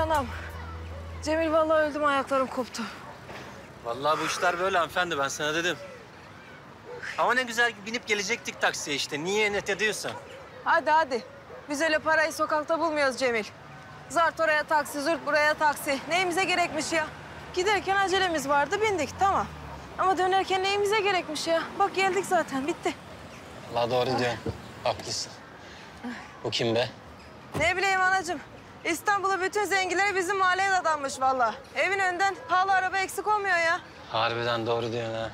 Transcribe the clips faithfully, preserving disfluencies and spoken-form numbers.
anam. Cemil vallahi öldüm, ayaklarım koptu. Vallahi bu işler böyle hanımefendi, ben sana dedim. Ama ne güzel binip gelecektik taksiye işte. Niye net ediyorsan? Hadi hadi. Biz öyle parayı sokakta bulmuyoruz Cemil. Zart oraya taksi, zurt buraya taksi. Neyimize gerekmiş ya? Giderken acelemiz vardı, bindik tamam. Ama dönerken neyimize gerekmiş ya? Bak geldik zaten, bitti. Allah doğru diyorsun. Haklısın. Bu kim be? Ne bileyim anacığım. İstanbul'u bütün zenginleri bizim mahalleye dadanmış vallahi. Evin önünden pahalı araba eksik olmuyor ya. Harbiden doğru diyorsun ha.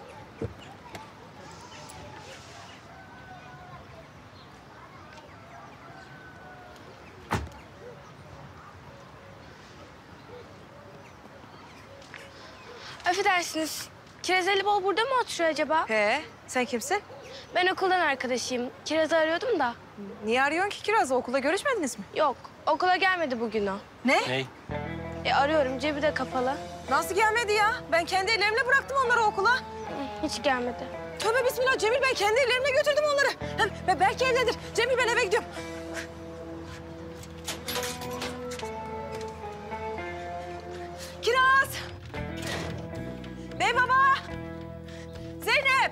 Affedersiniz. Kiraz Elibol burada mı oturuyor acaba? He, sen kimsin? Ben okuldan arkadaşıyım. Kiraz'ı arıyordum da. Niye arıyorsun ki Kiraz'ı? Okulda görüşmediniz mi? Yok, okula gelmedi bugün o. Ne? Ney? E arıyorum, cebi de kapalı. Nasıl gelmedi ya? Ben kendi ellerimle bıraktım onları okula. Hı, hiç gelmedi. Tövbe bismillah Cemil, ben kendi ellerimle götürdüm onları. Hem be- belki evdedir. Cemil, ben eve gidiyorum. Kiraz! Bey baba! Zeynep!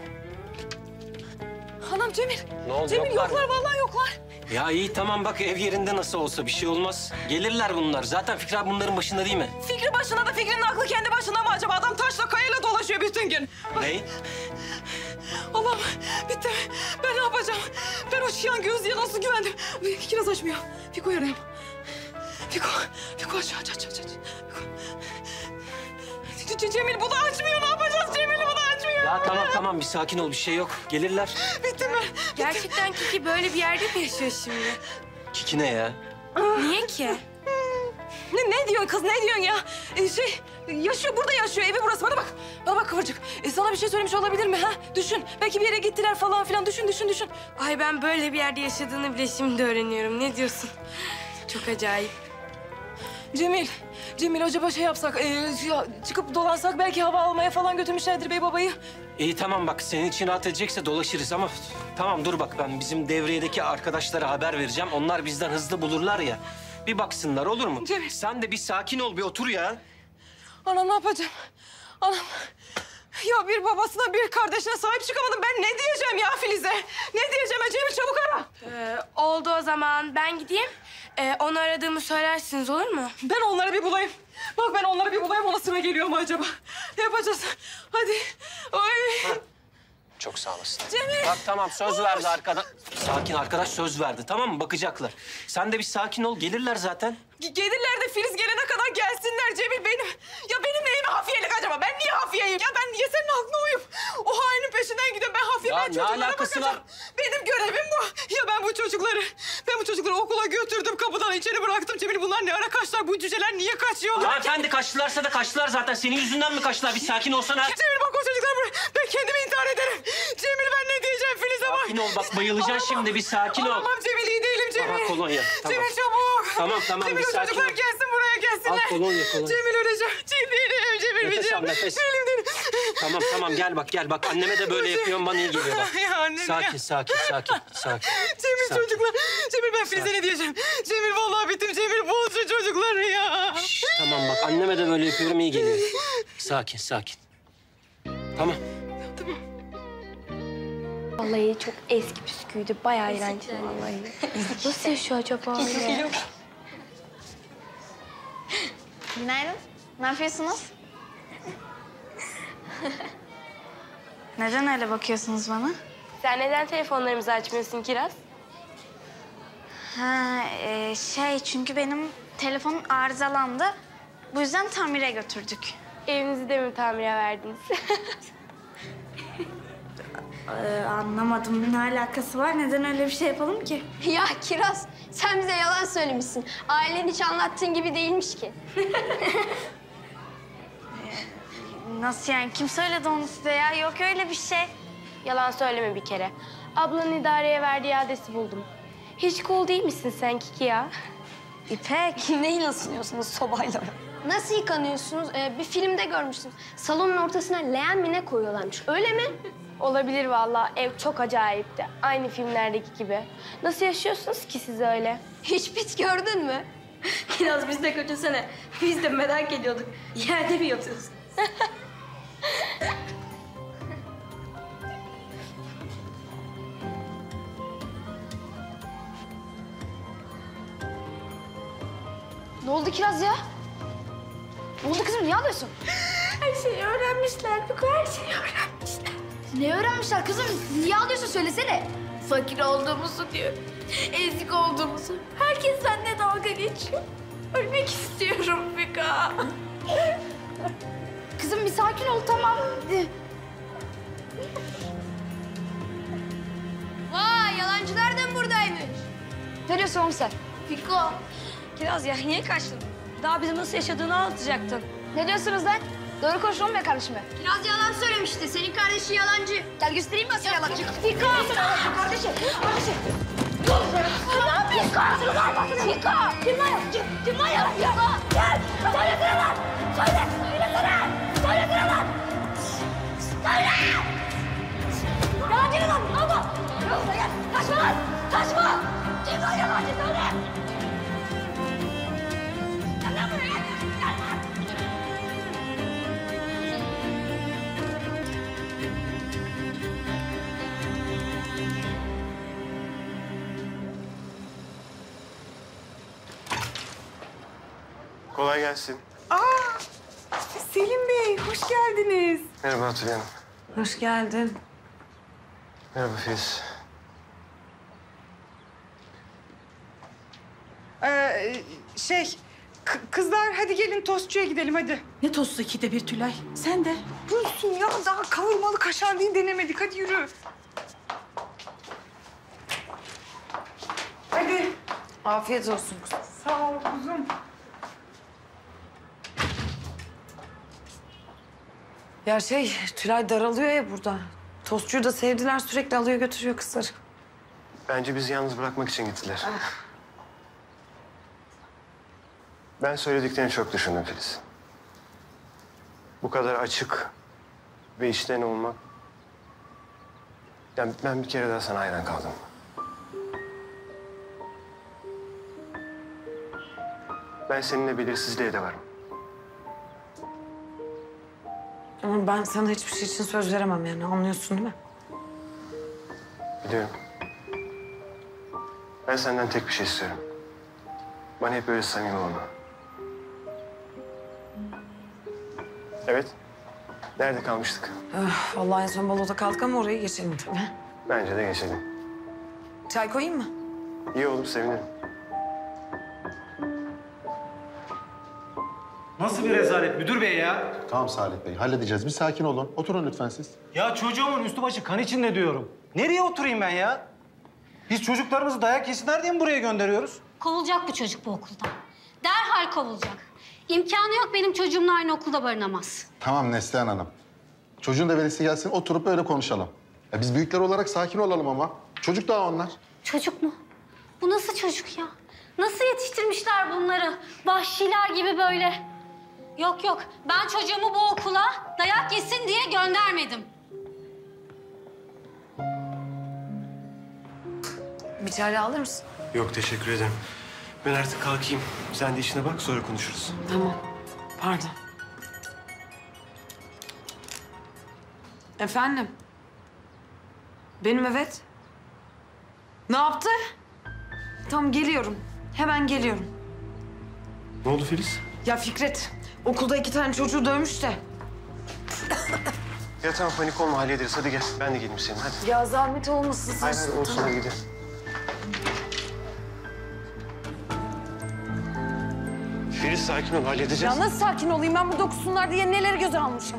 Anam Cemil. Ne oldu, Cemil yoklar yoklar, mı? vallahi yoklar. Ya iyi tamam bak, ev yerinde nasıl olsa bir şey olmaz. Gelirler bunlar. Zaten Fikri abi bunların başında değil mi? Fikri başına da Fikri'nin aklı kendi başında mı acaba? Adam taşla kayayla dolaşıyor bütün gün. Ney? Allah'ım bitti. Ben ne yapacağım? Ben o şiyan gözlüğe nasıl güvendim? Kiraz açmıyor. Fiko'yu arayayım. Fiko, Fiko aç, aç, aç, aç. aç. Fiko. C- Cemil bu da açmıyor. Ne yapacağız? Cemil bu da açmıyor. Ya tamam tamam, bir sakin ol, bir şey yok. Gelirler. Bittim ben. Gerçekten Kiki böyle bir yerde mi yaşıyor şimdi? Kiki ne ya? Niye ki? Ne, ne diyorsun kız? Ne diyorsun ya? Ee, şey, yaşıyor, burada yaşıyor. Evi burası. Bana bak. Bana bak Kıvırcık. Ee, sana bir şey söylemiş olabilir mi ha? Düşün. Belki bir yere gittiler falan filan. Düşün, düşün, düşün. Ay ben böyle bir yerde yaşadığını bile şimdi öğreniyorum. Ne diyorsun? Çok acayip. Cemil, Cemil acaba şey yapsak, e, ya, çıkıp dolansak belki hava almaya falan götürmüşlerdir bey babayı. İyi tamam bak, senin için rahat edecekse dolaşırız ama... Tamam dur bak, ben bizim devriyedeki arkadaşlara haber vereceğim. Onlar bizden hızlı bulurlar ya. Bir baksınlar, olur mu? Cemil. Sen de bir sakin ol, bir otur ya. Anam ne yapacağım? Anam. Ya bir babasına bir kardeşine sahip çıkamadım. Ben ne diyeceğim ya Filiz'e? Ne diyeceğim? Cemil çabuk ara. Ee, oldu o zaman. Ben gideyim. Ee, onu aradığımı söylersiniz, olur mu? Ben onları bir bulayım. Bak ben onları bir bulayım. Ona sıra geliyor mu acaba? Ne yapacağız? Hadi. Ay. Çok sağ olasın. Cemil. Bak tamam, söz verdi arkadaş. Sakin, arkadaş söz verdi, tamam mı? Bakacaklar. Sen de bir sakin ol, gelirler zaten. Ge- Gelirler de Filiz gelene kadar gelsinler Cemil benim. Ya benim neyime hafiyelik acaba? Ben niye hafiyeyim? Ya ben niye senin aklına uyup o hainin peşinden gidiyorum? Ben hafiye, Ya ben ne çocuklara alakası bakacağım. var? Benim görevim bu. Ya ben bu çocukları, ben bu çocukları okula götürdüm. Kapıdan içeri bıraktım. Cemil bunlar ne ara kaçtılar? Bu cüceler niye kaçıyorlar? Hanımefendi kaçtılarsa da kaçtılar zaten. Senin yüzünden mi kaçtılar? Bir sakin olsana. Cemil bak o çocuklar buraya. Ben kendimi intihar ederim. Cemil ben ne diyeceğim Filiz'e bak. Sakin ol, bak bayılacaksın Olamam. şimdi. Bir sakin ol. Olamam Cemil, iyi değilim Cemil. Aha, kolonya, tamam. Cemil çabuk. Tamam, tamam, Cemil bir o sakin çocuklar ol. gelsin buraya gelsinler. Al kolonya, kolonya. Cemil öleceğim. Cemil değilim. Cemil Nefes biteceğim. al, nefes. Değilim değilim. Tamam tamam, gel bak gel bak. Anneme de böyle yapıyorum, bana iyi geliyor bak. Ya annem Sakin ya. sakin sakin sakin. Cemil Sakin. çocuklar. Cemil ben Filiz'e ne diyeceğim? Cemil vallahi bittim. Cemil bul şu çocukları ya. Şş, tamam bak, anneme de böyle yapıyorum, iyi geliyor. Sakin sakin. Tamam. Vallahi çok eski püsküydü. Bayağı eğlenceli vallahi. Nasıl yaşıyor acaba öyle? Günaydın. Ne yapıyorsunuz? Neden öyle bakıyorsunuz bana? Sen neden telefonlarımızı açmıyorsun Kiraz? Ha, e, şey çünkü benim telefonum arızalandı. Bu yüzden tamire götürdük. Evinizi de mi tamire verdiniz? Ee, anlamadım. Ne alakası var? Neden öyle bir şey yapalım ki? Ya Kiraz, sen bize yalan söylemişsin. Ailen hiç anlattığın gibi değilmiş ki. Nasıl yani? Kim söyledi onu size ya? Yok öyle bir şey. Yalan söyleme bir kere. Ablanın idareye verdiği adresi buldum. Hiç cool değil misin sen Kiki ya? İpek. Neyle ısınıyorsunuz sobayla? Nasıl yıkanıyorsunuz? Ee, bir filmde görmüştüm. Salonun ortasına leğen mi ne koyuyorlarmış, öyle mi? Olabilir vallahi. Ev çok acayipti. Aynı filmlerdeki gibi. Nasıl yaşıyorsunuz ki siz öyle? Hiç bit gördün mü? Biraz biz de götürsene. Biz de merak ediyorduk. Yerde mi yatıyorsun? Ne oldu Kiraz ya? Ne oldu kızım? Niye ağlıyorsun? Her şeyi öğrenmişler. Biko her şeyi öğrenmişler. Ne öğrenmişler kızım? Niye ağlıyorsun? Söylesene. Fakir olduğumuzu diyor. Ezik olduğumuzu. Herkes benimle dalga geçiyor. Ölmek istiyorum Biko. Kızım bir sakin ol, tamam. Vay yalancı nereden buradaymış? Ne diyorsun oğlum sen? Biko. Kiraz ya niye kaçtın? Daha bizim nasıl yaşadığını anlatacaktın. Ne diyorsunuz lan? Doğru konuşun oğlum ya kardeşime. Kiraz yalan söylemişti. Senin kardeşin yalancı. Gel göstereyim ben sana yalancı. Biko. Kardeşim, kardeşim. Dur. Ne yapıyorsun? Kardeşim var bakın. Fiko. Kim var? Kim, kim var ya? Fiko. Gel. Söylesene lan. Söyle. Söylesene. Söylesene lan. Söyle. Yalancı lan. Ama. Yoksa gel. Kaçma lan. Kaçma. Kim var yalancı söyle. Gel lan buraya. Gel lan. Kolay gelsin. Aa, Selim Bey, hoş geldiniz. Merhaba Atilla Hanım. Hoş geldin. Merhaba Filiz. Ee, şey, k- kızlar hadi gelin tostçuya gidelim hadi. Ne tostu ikide bir Tülay? Sen de. Bulsun ya, daha kavurmalı kaşar değil denemedik. Hadi yürü. Hadi. Afiyet olsun. Sağ ol kuzum. Ya şey, Tülay daralıyor ya burada. Tostçuyu da sevdiler, sürekli alıyor götürüyor kızları. Bence bizi yalnız bırakmak için gittiler. Ben söylediklerini çok düşündüm Filiz. Bu kadar açık ve içten olmak... Yani ben bir kere daha sana hayran kaldım. Ben seninle belirsizliğe de varım. Ama ben sana hiçbir şey için söz veremem yani, anlıyorsun değil mi? Biliyorum. Ben senden tek bir şey istiyorum. Bana hep böyle samimi olma. Evet. Nerede kalmıştık? Öf, vallahi en son baloda kaldık ama orayı geçelim tabii. Bence de geçelim. Çay koyayım mı? İyi olur, sevinirim. Nasıl bir rezalet müdür bey ya? Tamam Salih Bey, halledeceğiz. Bir sakin olun. Oturun lütfen siz. Ya çocuğumun üstü başı kan içinde diyorum. Nereye oturayım ben ya? Biz çocuklarımızı dayak yesinler diye mi buraya gönderiyoruz? Kovulacak bu çocuk bu okuldan. Derhal kovulacak. İmkanı yok benim çocuğumla aynı okulda barınamaz. Tamam Neslihan Hanım. Çocuğun da velisi gelsin, oturup öyle konuşalım. Ya biz büyükler olarak sakin olalım ama. Çocuk daha onlar. Çocuk mu? Bu nasıl çocuk ya? Nasıl yetiştirmişler bunları? Vahşiler gibi böyle. Yok yok, ben çocuğumu bu okula dayak yesin diye göndermedim. Bir çay alır mısın? Yok, teşekkür ederim. Ben artık kalkayım. Sen de işine bak, sonra konuşuruz. Tamam. Pardon. Efendim? Benim evet. Ne yaptı? Tamam geliyorum. Hemen geliyorum. Ne oldu Filiz? Ya Fikret, okulda iki tane çocuğu dövmüş de. Ya tamam, panik olma, hallederiz. Hadi gel, ben de geleyim senin, hadi. Ya zahmet olmasın. Hayır, hayır, olsun, hadi gidelim. Filiz sakin ol, halledeceğiz. Ya nasıl sakin olayım? Ben burada okusunlar diye neleri göze almışım?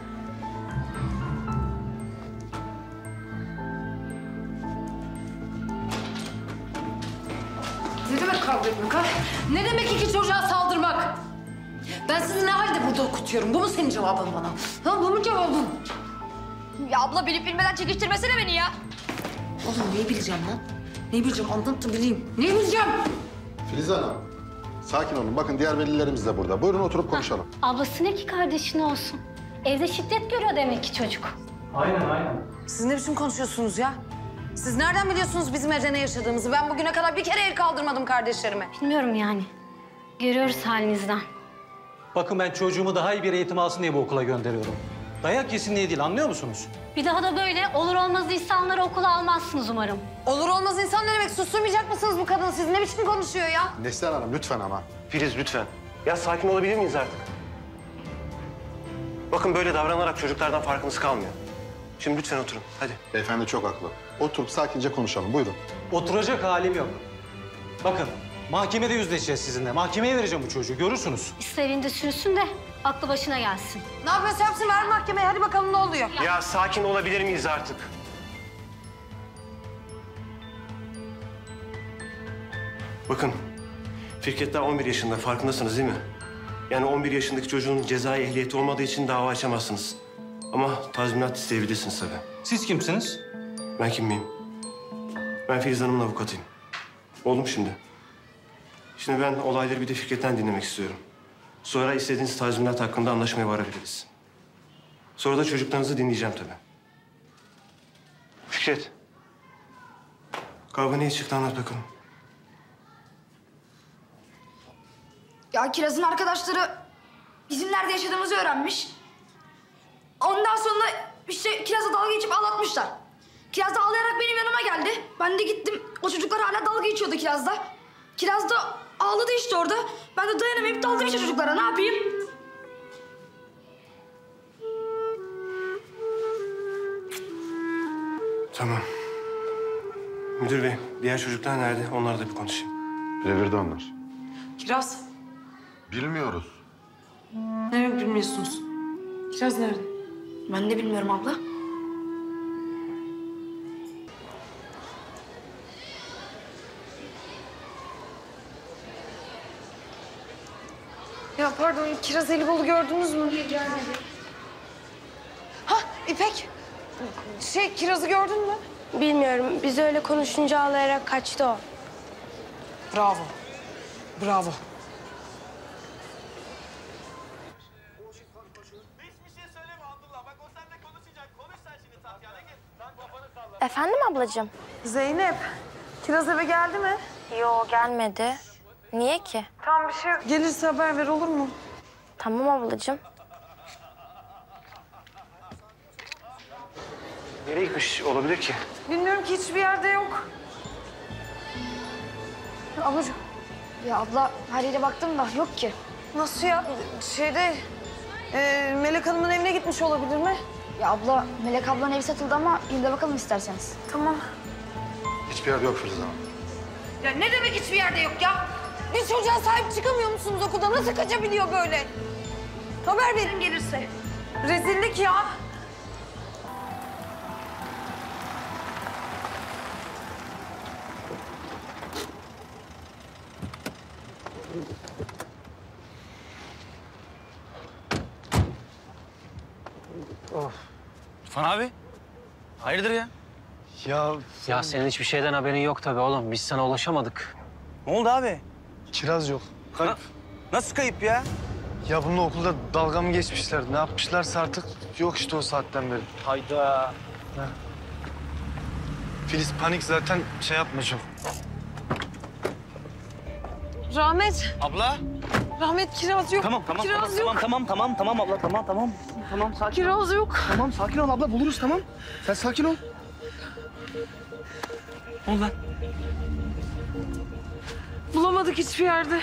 Ne demek kavga etmek ha? Ne demek iki çocuğa saldırmak? Ben sizi ne halde burada okutuyorum? Bu mu senin cevabın bana? Ha, bu mu cevabın? Ya abla bilip bilmeden çekiştirmesene beni ya. Oğlum neyi bileceğim lan? Neyi bileceğim? Anlat da bileyim. Neyi bileceğim? Filiz Hanım, sakin olun. Bakın diğer velilerimiz de burada. Buyurun oturup konuşalım. Ablası ne ki kardeşine olsun? Evde şiddet görüyor demek ki çocuk. Aynen aynen. Siz ne biçim konuşuyorsunuz ya? Siz nereden biliyorsunuz bizim evde ne yaşadığımızı? Ben bugüne kadar bir kere el kaldırmadım kardeşlerime. Bilmiyorum yani. Görüyoruz halinizden. Bakın ben çocuğumu daha iyi bir eğitim alsın diye bu okula gönderiyorum. Dayak yesin diye değil, anlıyor musunuz? Bir daha da böyle olur olmaz insanları okula almazsınız umarım. Olur olmaz insan ne demek? Susturmayacak mısınız bu kadını? Siz ne biçim konuşuyor ya? Neslihan Hanım lütfen ama. Filiz lütfen. Ya sakin olabilir miyiz artık? Bakın böyle davranarak çocuklardan farkınız kalmıyor. Şimdi lütfen oturun. Hadi. Beyefendi çok haklı. Oturup sakince konuşalım. Buyurun. Oturacak halim yok. Bakın, mahkemede yüzleşeceğiz sizinle. Mahkemeye vereceğim bu çocuğu, görürsünüz. İstediğinde sürüsün de aklı başına gelsin. Ne yapıyorsa yapsın, ver mahkemeye. Hadi bakalım ne oluyor? Ya sakin olabilir miyiz artık? Bakın, Fikret daha on bir yaşında. Farkındasınız değil mi? Yani on bir yaşındaki çocuğun cezai ehliyeti olmadığı için dava açamazsınız. Ama tazminat isteyebilirsiniz tabii. Siz kimsiniz? Ben kim miyim? Ben Filiz Hanım'ın avukatıyım. Oğlum şimdi. Şimdi ben olayları bir de Fikret'ten dinlemek istiyorum. Sonra istediğiniz tazminat hakkında anlaşmaya varabiliriz. Sonra da çocuklarınızı dinleyeceğim tabii. Fikret. Kavga neye çıktı anlat bakalım. Ya Kiraz'ın arkadaşları bizim nerede yaşadığımızı öğrenmiş. Ondan sonra işte Kiraz'la dalga geçip ağlatmışlar. Kiraz da ağlayarak benim yanıma geldi. Ben de gittim. O çocuklar hala dalga geçiyordu Kiraz'da. Kiraz da ağladı işte orada. Ben de dayanamayıp daldım işte çocuklara. Ne yapayım? Tamam. Müdür bey, diğer çocuklar nerede? Onlarla da bir konuşayım. Revirde onlar. Kiraz. Bilmiyoruz. Ne demek bilmiyorsunuz? Kiraz nerede? Ben de bilmiyorum abla. Ya pardon, Kiraz Elibol'u gördünüz mü? Hah, İpek. Şey, Kiraz'ı gördün mü? Bilmiyorum. Biz öyle konuşunca ağlayarak kaçtı o. Bravo. Bravo. Efendim ablacığım? Zeynep, Kiraz eve geldi mi? Yo gelmedi. Niye ki? Tam bir şey yok. Gelirse haber ver, olur mu? Tamam ablacığım. Nereye gitmiş olabilir ki? Bilmiyorum ki, hiçbir yerde yok. Ablacığım. Ya abla her yere baktım da yok ki. Nasıl ya? Şeyde, e, Melek Hanım'ın evine gitmiş olabilir mi? Ya abla Melek ablanın evi satıldı ama yine de bakalım isterseniz. Tamam. Hiçbir yerde yok Filiz Hanım. Ya ne demek hiçbir yerde yok ya? Biz çocuğa sahip çıkamıyor musunuz okulda? Nasıl kaçabiliyor böyle? Haber verin gelirse. Rezillik ya. İrfan abi, hayırdır ya? Ya ya senin hiçbir şeyden haberin yok tabii oğlum. Biz sana ulaşamadık. Ne oldu abi? Kiraz yok. Kayıp. Nasıl kayıp ya? Ya bununla okulda dalga mı geçmişler? Ne yapmışlarsa artık yok işte o saatten beri. Hayda. Ha. Filiz panik zaten şey yapma çok. Rahmet. Abla. Rahmet, Kiraz yok. Tamam tamam Kiraz tamam, yok. tamam tamam tamam abla tamam tamam. Tamam sakin ol. Kiraz yok. Tamam sakin ol abla buluruz tamam. Sen sakin ol. Ne oldu lan? Bulamadık hiçbir yerde.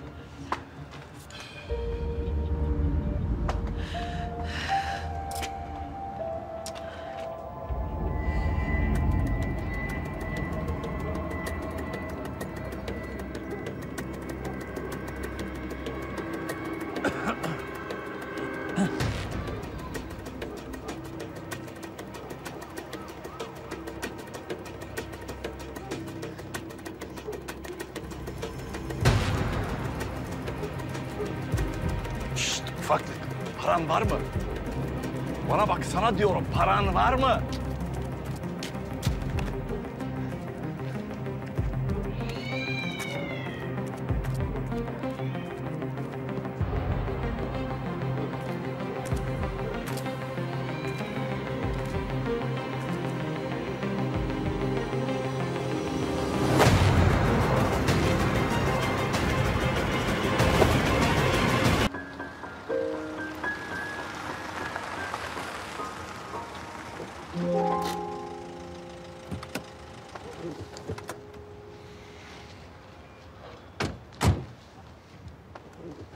Şşt ufaklık. Paran var mı? Bana bak sana diyorum paran var mı?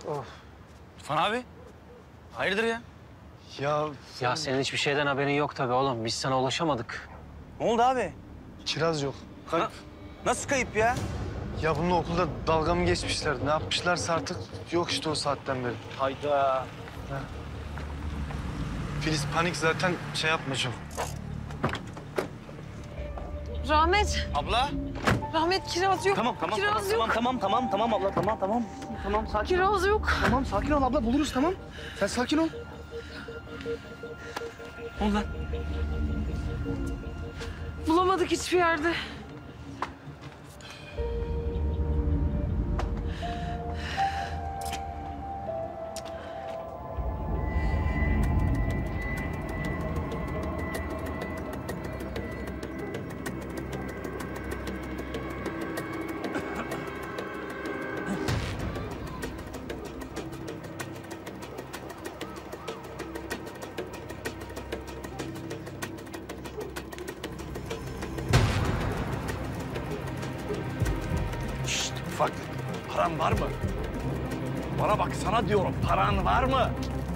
Of. İrfan abi. Hayırdır ya? Ya... Ya senin hiçbir şeyden haberin yok tabii oğlum. Biz sana ulaşamadık. Ne oldu abi? Kiraz yok. Kayıp. Nasıl kayıp ya? Ya bununla okulda dalga mı geçmişler? Ne yapmışlarsa artık yok işte o saatten beri. Hayda. Ha. Filiz panik zaten şey yapmayacağım. Rahmet. Abla. Rahmet kiraz yok. Tamam tamam Kiraz tamam, yok. tamam tamam tamam abla tamam tamam. Tamam sakin Kiraz yok. Tamam sakin ol abla buluruz tamam. Sen sakin ol. Ne oldu lan? Bulamadık hiçbir yerde. Şşt ufaklık. Paran var mı? Bana bak sana diyorum. Paran var mı?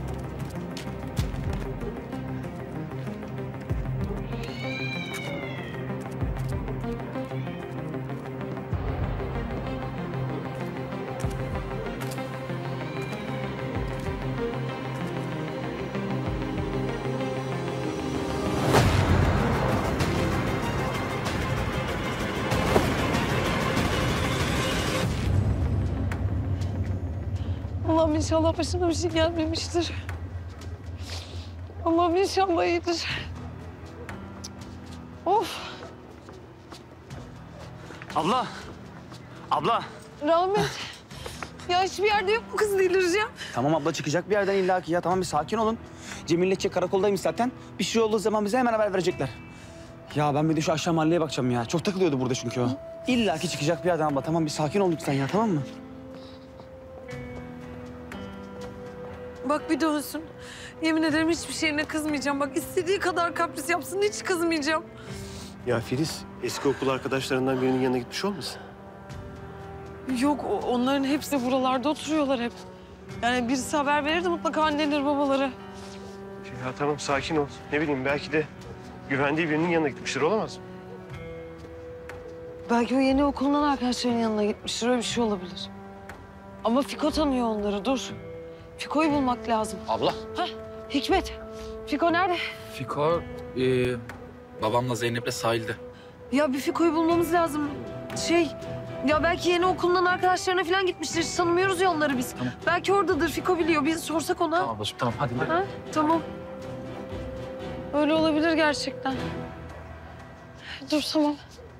Allah'ım inşallah başına bir şey gelmemiştir. Allah'ım inşallah iyidir. Of. Abla. Abla. Rahmet. Ya hiçbir yerde yok mu kız delireceğim? Tamam abla çıkacak bir yerden illaki ya. Tamam bir sakin olun. Cemil'le Çek karakoldaymış zaten. Bir şey olduğu zaman bize hemen haber verecekler. Ya ben bir de şu aşağı mahalleye bakacağım ya. Çok takılıyordu burada çünkü o. İlla ki çıkacak bir yerden abla. Tamam bir sakin ol lütfen ya tamam mı? Bak bir dönsün. Yemin ederim hiçbir şeyine kızmayacağım. Bak istediği kadar kapris yapsın hiç kızmayacağım. Ya Filiz, eski okul arkadaşlarından birinin yanına gitmiş olmasın? Yok o- onların hepsi buralarda oturuyorlar hep. Yani birisi haber verir de mutlaka anneleri babaları. Ya tamam sakin ol. Ne bileyim belki de güvendiği birinin yanına gitmiştir olamaz mı? Belki o yeni okulundan arkadaşlarının yanına gitmiştir. Öyle bir şey olabilir. Ama Fiko tanıyor onları. Dur. Fiko'yu bulmak lazım. Abla. Hah, Hikmet. Fiko nerede? Fiko, e, babamla Zeynep'le sahilde. Ya bir Fiko'yu bulmamız lazım. Şey, ya belki yeni okulundan arkadaşlarına falan gitmiştir. Hiç tanımıyoruz ya onları biz. Tamam. Belki oradadır. Fiko biliyor. Biz sorsak ona. Tamam ablacığım, tamam hadi. Ha, tamam. Öyle olabilir gerçekten. Dur tamam.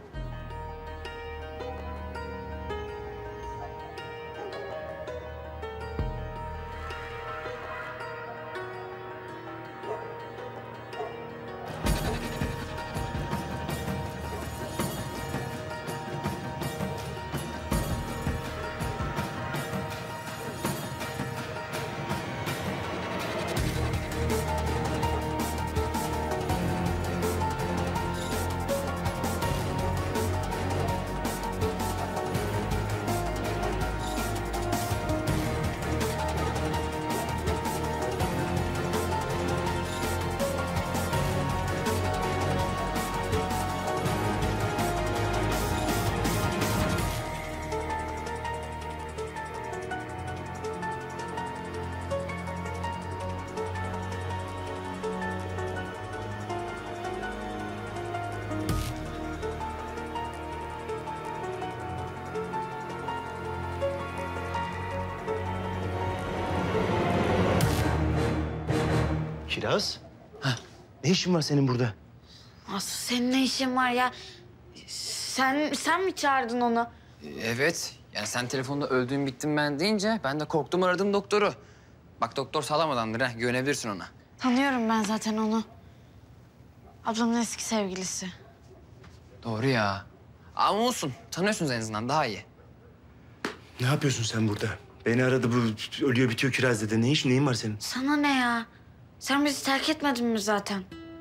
Kiraz. Ne işin var senin burada? Aslı senin ne işin var ya? Sen sen mi çağırdın onu? Evet. Yani sen telefonda öldüğüm bittim ben deyince ben de korktum aradım doktoru. Bak doktor sağlam adamdır ha. Güvenebilirsin ona. Tanıyorum ben zaten onu. Ablamın eski sevgilisi. Doğru ya. Ama olsun. Tanıyorsunuz en azından daha iyi. Ne yapıyorsun sen burada? Beni aradı bu ölüyor bitiyor Kiraz dedi. Ne iş neyin var senin? Sana ne ya? Sen bizi terk etmedin mi zaten?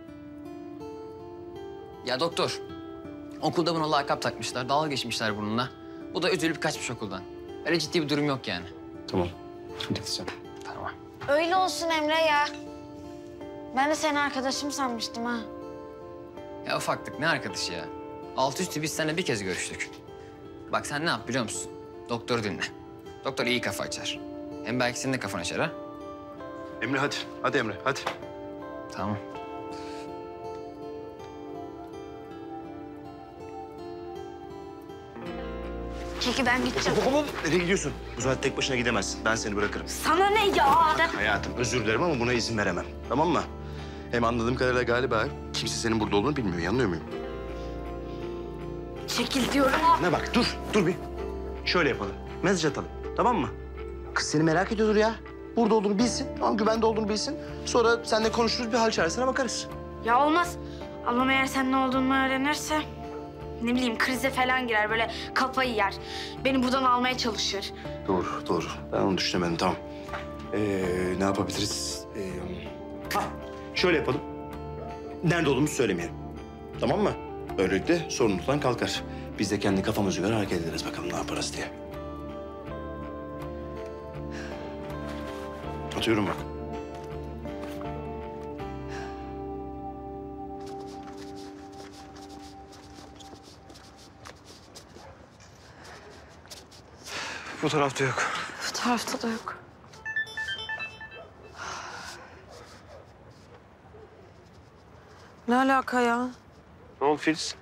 Ya doktor. Okulda buna lakap takmışlar. Dalga geçmişler bununla. Bu da üzülüp kaçmış okuldan. Öyle ciddi bir durum yok yani. Tamam. Hadi sen. Tamam. Öyle olsun Emre ya. Ben de senin arkadaşım sanmıştım ha. Ya ufaklık ne arkadaşı ya? Altı üstü biz seninle bir kez görüştük. Bak sen ne yap biliyor musun? Doktoru dinle. Doktor iyi kafa açar. Hem belki senin de kafan açar ha. Emre hadi. Hadi Emre hadi. Tamam. Çeki ben gideceğim. Nereye gidiyorsun? Bu zaten tek başına gidemezsin. Ben seni bırakırım. Sana ne ya? Hayatım özür dilerim ama buna izin veremem. Tamam mı? Hem anladığım kadarıyla galiba kimse senin burada olduğunu bilmiyor. Yanılıyor muyum? Çekil diyorum. Ne bak dur. Dur bir. Şöyle yapalım. Mesaj atalım. Tamam mı? Kız seni merak ediyordur ya. Burada olduğunu bilsin. Tamam güvende olduğunu bilsin. Sonra seninle konuşuruz bir hal çaresine bakarız. Ya olmaz. Ablam eğer sen ne olduğunu öğrenirse... ne bileyim krize falan girer. Böyle kafayı yer. Beni buradan almaya çalışır. Doğru, doğru. Ben onu düşünemedim, tamam. Ee, ne yapabiliriz? Ee, ha, şöyle yapalım. Nerede olduğumuzu söylemeyelim. Tamam mı? Böylelikle sorumluluktan kalkar. Biz de kendi kafamıza göre hareket ederiz bakalım ne yaparız diye. Atıyorum bak. Bu tarafta yok. Bu tarafta da yok. Ne alaka ya? Ne oldu Filiz?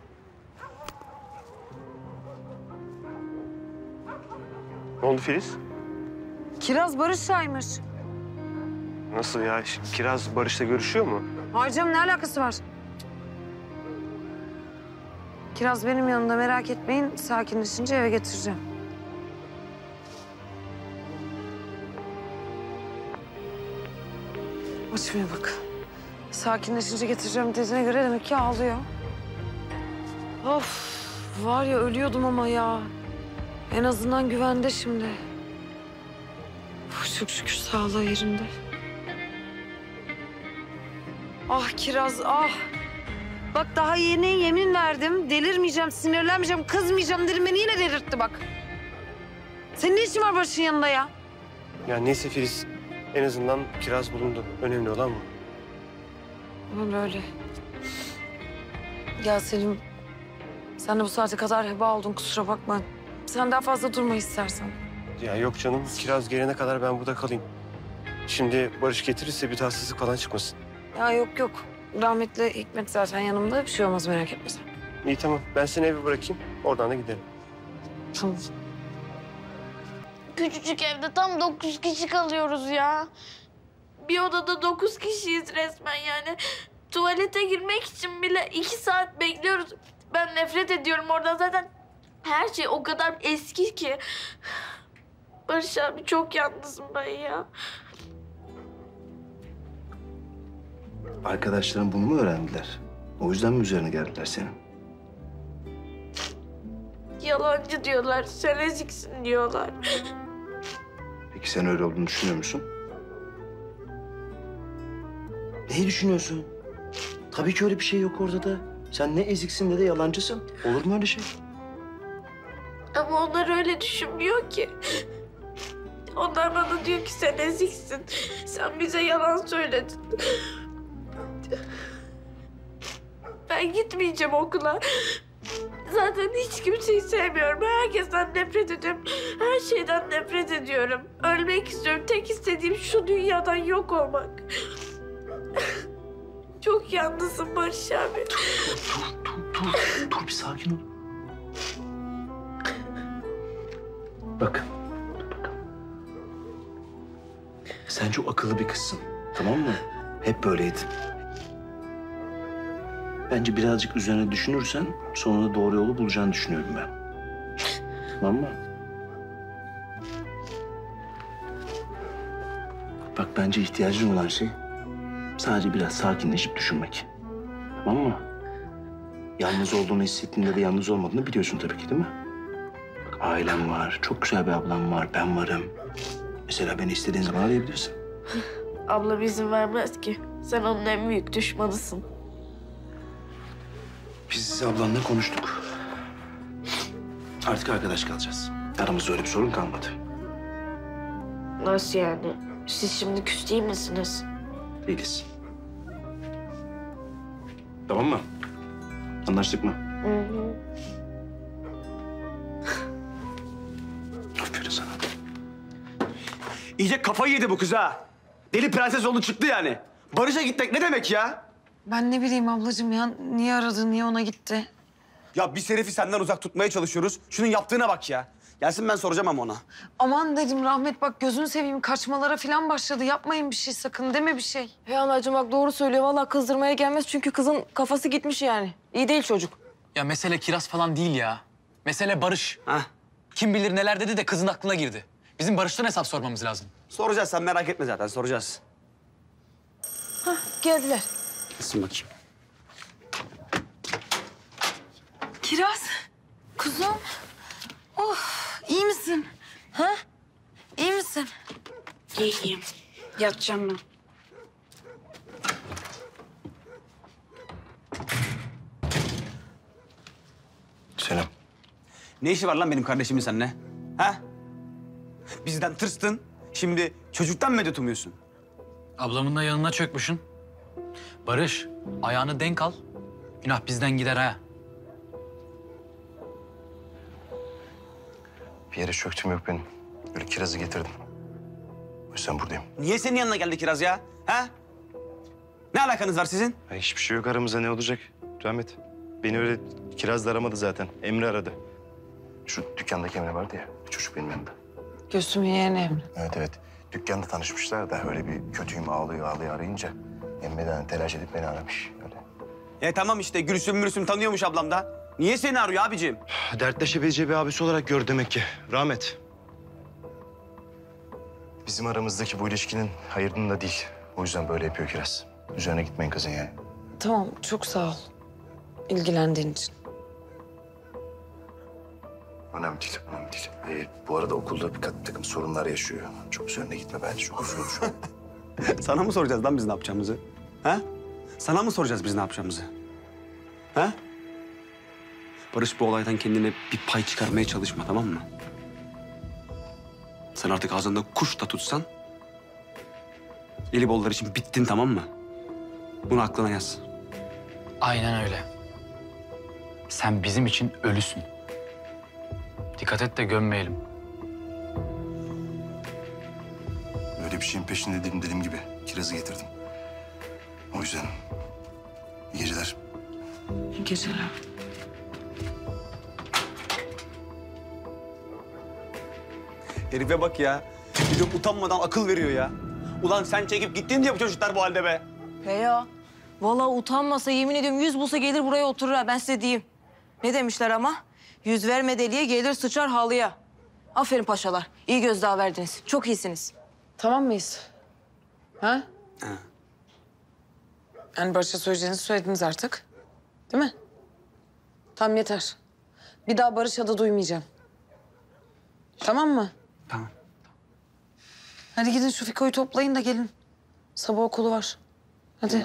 Ne oldu Filiz? Kiraz Barış'laymış. Nasıl ya? Şimdi Kiraz Barış'la görüşüyor mu? Hayır canım, ne alakası var? Kiraz benim yanımda, merak etmeyin. Sakinleşince eve getireceğim. Açmıyor bak. Sakinleşince getireceğim dediğine göre demek ki ağlıyor. Of, var ya ölüyordum ama ya. En azından güvende şimdi. Of, çok şükür sağlığı yerinde. Ah Kiraz, ah. Bak daha yeni yemin verdim. Delirmeyeceğim, sinirlenmeyeceğim, kızmayacağım dedim. Beni yine delirtti bak. Senin ne işin var Barış'ın yanında ya? Ya neyse Filiz. En azından Kiraz bulundu. Önemli olan bu. Öyle öyle. Ya Selim, sen de bu saate kadar heba oldun, kusura bakma. Sen daha fazla durma istersen. Ya yok canım. Kiraz gelene kadar ben burada kalayım. Şimdi Barış getirirse bir tatsızlık falan çıkmasın. Ya yok yok. Rahmetli Hikmet zaten yanımda. Bir şey olmaz, merak etme sen. İyi tamam. Ben seni eve bırakayım. Oradan da gidelim. Tamam. Küçücük evde tam dokuz kişi kalıyoruz ya. Bir odada dokuz kişiyiz resmen yani. Tuvalete girmek için bile iki saat bekliyoruz. Ben nefret ediyorum oradan zaten. Her şey o kadar eski ki. Barış abi çok yalnızım ben ya. Arkadaşların bunu mu öğrendiler? O yüzden mi üzerine geldiler senin? Yalancı diyorlar, sen eziksin diyorlar. Peki sen öyle olduğunu düşünüyor musun? Neyi düşünüyorsun? Tabii ki öyle bir şey yok ortada. Sen ne eziksin ne de yalancısın. Olur mu öyle şey? Ama onlar öyle düşünmüyor ki. Onlar bana diyor ki sen eziksin. Sen bize yalan söyledin. Ben gitmeyeceğim okula. Zaten hiç kimseyi sevmiyorum. Herkesten nefret ediyorum. Her şeyden nefret ediyorum. Ölmek istiyorum. Tek istediğim şu dünyadan yok olmak. Çok yalnızım Barış abi. Dur, dur, dur, dur. Dur bir sakin ol. Bak. Sen çok akıllı bir kızsın. Tamam mı? Hep böyleydin. Bence birazcık üzerine düşünürsen sonunda doğru yolu bulacağını düşünüyorum ben. Tamam mı? Bak bence ihtiyacın olan şey sadece biraz sakinleşip düşünmek. Tamam mı? Yalnız olduğunu hissettiğinde de yalnız olmadığını biliyorsun tabii ki değil mi? Bak ailem var, çok güzel bir ablam var, ben varım. Mesela beni istediğin zaman arayabilirsin. Ablam izin vermez ki. Sen onun en büyük düşmanısın. Biz ablanla konuştuk. Artık arkadaş kalacağız. Aramızda öyle bir sorun kalmadı. Nasıl yani? Siz şimdi küs değil misiniz? Değiliz. Tamam mı? Anlaştık mı? Hı hı. Aferin sana. İyice kafayı yedi bu kız ha. Deli prenses oldu çıktı yani. Barış'a gitmek ne demek ya? Ben ne bileyim ablacığım ya. Niye aradı, niye ona gitti? Ya biz herifi senden uzak tutmaya çalışıyoruz. Şunun yaptığına bak ya. Gelsin ben soracağım ama ona. Aman dedim Rahmet bak gözünü seveyim kaçmalara falan başladı. Yapmayın bir şey sakın deme bir şey. He anacığım bak doğru söylüyor. Vallahi kızdırmaya gelmez çünkü kızın kafası gitmiş yani. İyi değil çocuk. Ya mesele kiraz falan değil ya. Mesele Barış. Ha? Kim bilir neler dedi de kızın aklına girdi. Bizim Barış'tan hesap sormamız lazım. Soracağız sen merak etme zaten soracağız. Hah geldiler. Gitsin bakayım. Kiraz, kuzum. Oh, iyi misin? Ha? İyi misin? İyiyim. Yatacağım ben. Selam. Ne işi var lan benim kardeşimin seninle? Ha? Bizden tırstın. Şimdi çocuktan medet umuyorsun. Ablamın da yanına çökmüşsün. Barış, ayağını denk al. Günah bizden gider ha. Bir yere çöktüm yok benim. Böyle kirazı getirdim. O yüzden buradayım. Niye senin yanına geldi Kiraz ya? Ha? Ne alakanız var sizin? Ya hiçbir şey yok aramızda ne olacak? Rahmet. Beni öyle kiraz da aramadı zaten. Emre aradı. Şu dükkandaki Emre vardı ya. Çocuk benim yanımda. Gülsüm yeğeni Emre. Evet evet. Dükkanda tanışmışlar da öyle bir kötüyüm ağlıyor ağlıyor arayınca Emre de telaş edip beni aramış öyle. E tamam işte Gülsüm Mülsüm tanıyormuş ablam da. Niye seni arıyor abiciğim? Dertleşebileceği bir abisi olarak gör demek ki. Rahmet. Bizim aramızdaki bu ilişkinin hayırında değil. O yüzden böyle yapıyor Kiraz. Üzerine gitmeyin kızın yani. Tamam çok sağ ol. İlgilendiğin için. Önemli değil, önemli değil. Ee, bu arada okulda bir takım sorunlar yaşıyor. Çok üzerine gitme bence. Çok üzülüyorum şu an. Sana mı soracağız lan biz ne yapacağımızı? Ha? Sana mı soracağız biz ne yapacağımızı? Ha? Barış bu olaydan kendine bir pay çıkarmaya çalışma tamam mı? Sen artık ağzında kuş da tutsan... ...Elibollar için bittin tamam mı? Bunu aklına yaz. Aynen öyle. Sen bizim için ölüsün. Dikkat et de gömmeyelim. Öyle bir şeyin peşinde değilim dediğim gibi. Kirazı getirdim. O yüzden iyi geceler. İyi geceler. Herife bak ya. Bir de utanmadan akıl veriyor ya. Ulan sen çekip gittin diye bu çocuklar bu halde be. He ya. Vallahi utanmasa yemin ediyorum yüz bulsa gelir buraya oturur ha ben size diyeyim. Ne demişler ama? Yüz verme deliye gelir sıçar halıya. Aferin paşalar. İyi gözdağı verdiniz. Çok iyisiniz. Tamam mıyız? Ha? Ha. Yani Barış'a söyleyeceğinizi söylediniz artık. Değil mi? Tamam yeter. Bir daha Barış adı duymayacağım. Tamam mı? Tamam. Hadi gidin şu Fiko'yu toplayın da gelin. Sabah okulu var. Hadi.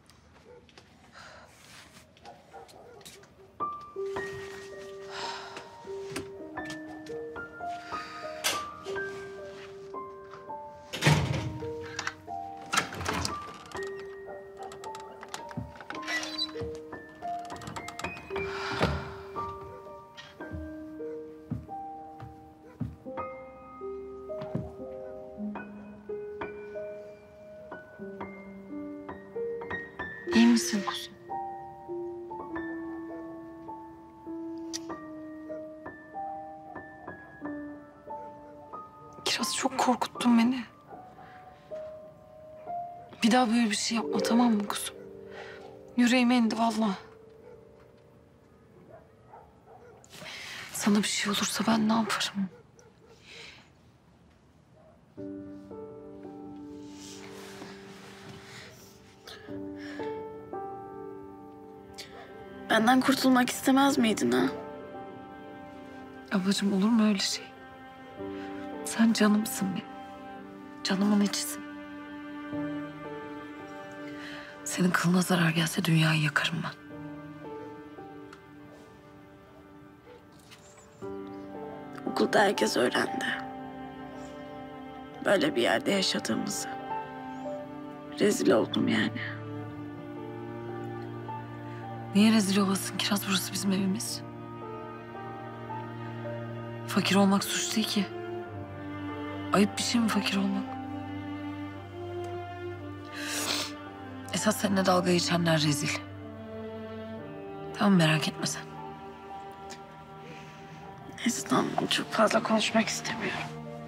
İyi misin kuzum? Kiraz çok korkuttun beni. Bir daha böyle bir şey yapma tamam mı kuzum? Yüreğime indi vallahi. Sana bir şey olursa ben ne yaparım? Benden kurtulmak istemez miydin ha? Ablacığım olur mu öyle şey? Sen canımsın benim. Canımın içisin. Senin kılına zarar gelse dünyayı yakarım ben. Okulda herkes öğrendi. böyle bir yerde yaşadığımızı. Rezil oldum yani. Niye rezil olasın Kiraz? Burası bizim evimiz. Fakir olmak suç değil ki. Ayıp bir şey mi fakir olmak? Esas seninle dalga geçenler rezil. Tamam, merak etme sen. Neyse tamam, çok fazla konuşmak istemiyorum.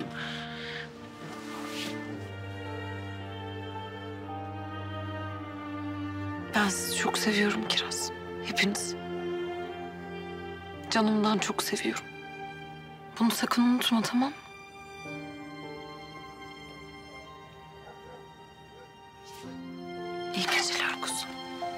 Ben sizi çok seviyorum Kiraz. Hepiniz. Canımdan çok seviyorum. Bunu sakın unutma, tamam mı? İyi geceler kuzum.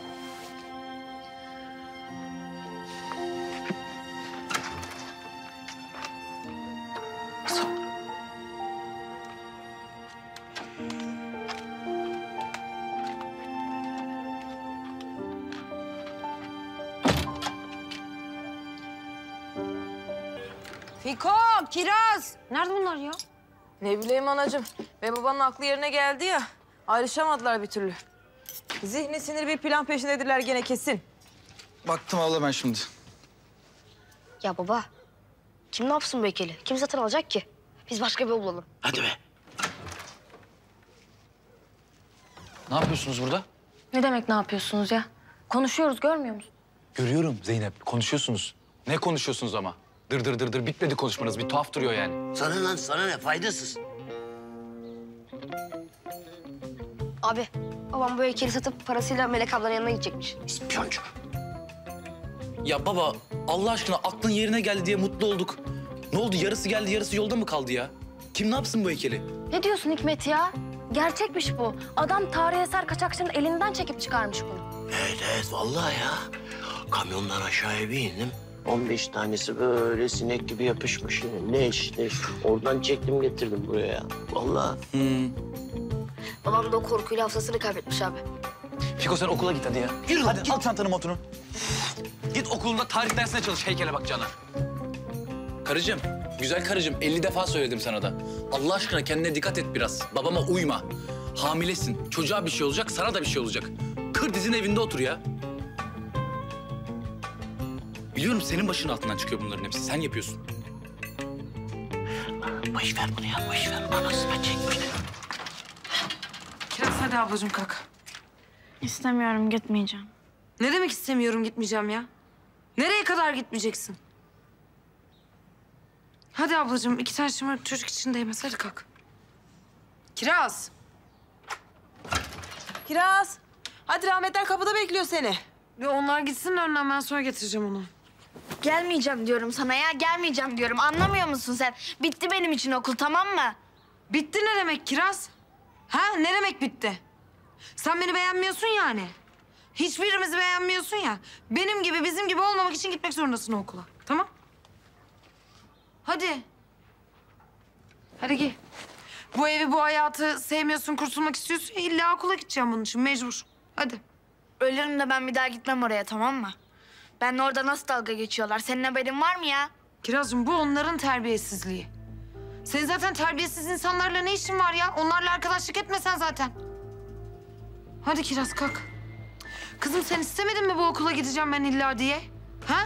Fiko, Kiraz. Nerede bunlar ya? Ne bileyim anacığım. Ve babanın aklı yerine geldi ya. Ayrışamadılar bir türlü. Zihni sinir bir plan peşindedirler gene kesin. Baktım abla ben şimdi. Ya baba, kim ne yapsın bu heykeli? Kim satın alacak ki? Biz başka bir yol bulalım. Hadi be. Ne yapıyorsunuz burada? Ne demek ne yapıyorsunuz ya? Konuşuyoruz, görmüyor musun? Görüyorum Zeynep, konuşuyorsunuz. Ne konuşuyorsunuz ama? Dır dır dır dır bitmedi konuşmanız. Bir tuhaf duruyor yani. Sana lan sana ne faydasız. Abi, babam bu heykeli satıp parasıyla Melek ablanın yanına gidecekmiş. İspiyoncu. Ya baba Allah aşkına aklın yerine geldi diye mutlu olduk. Ne oldu, yarısı geldi yarısı yolda mı kaldı ya? Kim ne yapsın bu heykeli? Ne diyorsun Hikmet ya? Gerçekmiş bu. Adam tarihi eser kaçakçının elinden çekip çıkarmış bunu. Evet evet vallahi ya. Kamyondan aşağıya bir indim. on beş tanesi böyle sinek gibi yapışmış yine. Neş neş. Oradan çektim getirdim buraya ya. Vallahi. Hmm. Babam da o korkuyla hafızasını kaybetmiş abi. Fiko sen okula git hadi ya. Yürü hadi git. Al çantanı montunu. Git okulunda tarih dersine çalış, heykele bakacağına. Karıcığım, güzel karıcığım. elli defa söyledim sana da. Allah aşkına kendine dikkat et biraz. Babama uyma. Hamilesin. Çocuğa bir şey olacak, sana da bir şey olacak. Kır dizin evinde otur ya. Biliyorum senin başının altından çıkıyor bunların hepsi. Sen yapıyorsun. Boş ver bunu ya, boş ver. Anasına çekmişler. Kiraz hadi ablacığım kalk. İstemiyorum, gitmeyeceğim. Ne demek istemiyorum, gitmeyeceğim ya? Nereye kadar gitmeyeceksin? Hadi ablacığım, iki tane şımarık çocuk için değmez. Hadi kalk. Kiraz. Kiraz. Hadi rahmetler kapıda bekliyor seni. Bir onlar gitsin de önden ben sonra getireceğim onu. Gelmeyeceğim diyorum sana ya, gelmeyeceğim diyorum. Anlamıyor musun sen? Bitti benim için okul, tamam mı? Bitti ne demek Kiraz? Ha, ne demek bitti? Sen beni beğenmiyorsun yani. Hiçbirimizi beğenmiyorsun ya. Benim gibi, bizim gibi olmamak için gitmek zorundasın okula. Tamam? Hadi. Hadi gel. Bu evi, bu hayatı sevmiyorsun, kurtulmak istiyorsun. İlla okula gideceğim bunun için, mecbur. Hadi. Ölürüm de ben bir daha gitmem oraya, tamam mı? Benle orada nasıl dalga geçiyorlar? Senin haberin var mı ya? Kirazcığım bu onların terbiyesizliği. Senin zaten terbiyesiz insanlarla ne işin var ya? Onlarla arkadaşlık etmesen zaten. Hadi Kiraz kalk. Kızım sen istemedin mi bu okula gideceğim ben illa diye? Ha?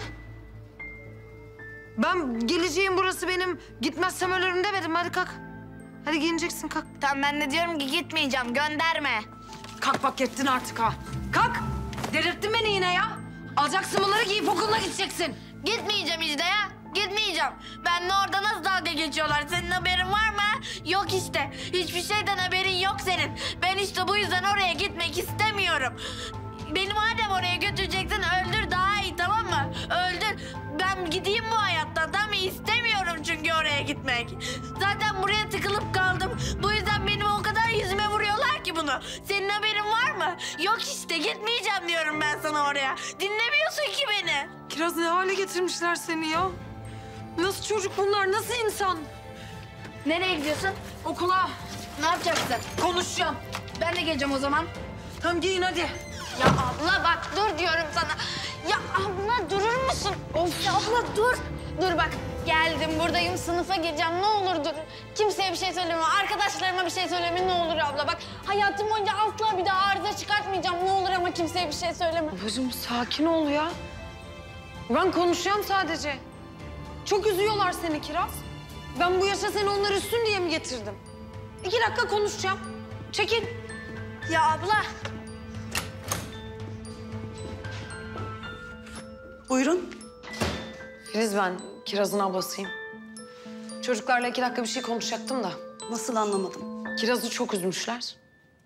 Ben geleceğim burası benim. Gitmezsem ölürüm demedim. Hadi kalk. Hadi giyineceksin kalk. Tamam ben de diyorum ki gitmeyeceğim, gönderme. Kalk bak yettin artık ha. Kalk. Delirttin beni yine ya. Alacaksın bunları giyip okuluna gideceksin. Gitmeyeceğim işte ya. Gitmeyeceğim. Benle orada nasıl dalga geçiyorlar? Senin haberin var mı? Yok işte. Hiçbir şeyden haberin yok senin. Ben işte bu yüzden oraya gitmek istemiyorum. Beni madem oraya götüreceksin öldür daha iyi, tamam mı? Öldür. Ben gideyim bu hayattan, tamam mı? İstemiyorum çünkü oraya gitmek. Zaten buraya tıkılıp kaldım. Bu yüzden benim o kadar yüzüme vuruyorlar ki bunu. Senin haberin var mı? Yok işte, gitmeyeceğim diyorum ben sana oraya. Dinlemiyorsun ki beni. Kiraz ne hale getirmişler seni ya? Nasıl çocuk bunlar? Nasıl insan? Nereye gidiyorsun? Okula. Ne yapacaksın? Konuşacağım. Ben de geleceğim o zaman. Tamam giyin hadi. Ya abla bak dur diyorum sana. Ya abla durur musun? Of ya abla dur. Dur bak Geldim, buradayım, sınıfa gireceğim. Ne olur dur. Kimseye bir şey söyleme, arkadaşlarıma bir şey söyleme. Ne olur abla bak. Hayatım boyunca asla bir daha arıza çıkartmayacağım. Ne olur ama kimseye bir şey söyleme. Ablacığım sakin ol ya. Ben konuşacağım sadece. Çok üzüyorlar seni Kiraz. Ben bu yaşa seni onlar üstün diye mi getirdim? İki dakika konuşacağım. Çekil. Ya abla. Buyurun. Filiz ben Kiraz'ın ablasıyım. Çocuklarla iki dakika bir şey konuşacaktım da. Nasıl anlamadım? Kiraz'ı çok üzmüşler.